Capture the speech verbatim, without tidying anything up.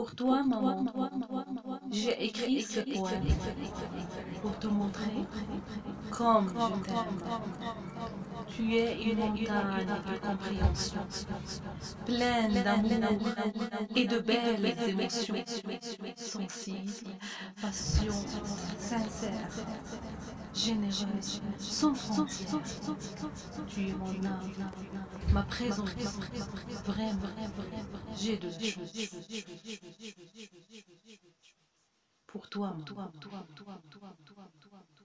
Pour toi, maman, j'ai écrit ce poème pour te montrer comme je t'aime. Tu es une montagne de compréhension, pleine d'amour et de belles émotions, sensible, passion, sincère, généreuse, sans frontières. Tu es mon âme, ma présence, vraiment, j'ai de la chose. Pour toi, maman.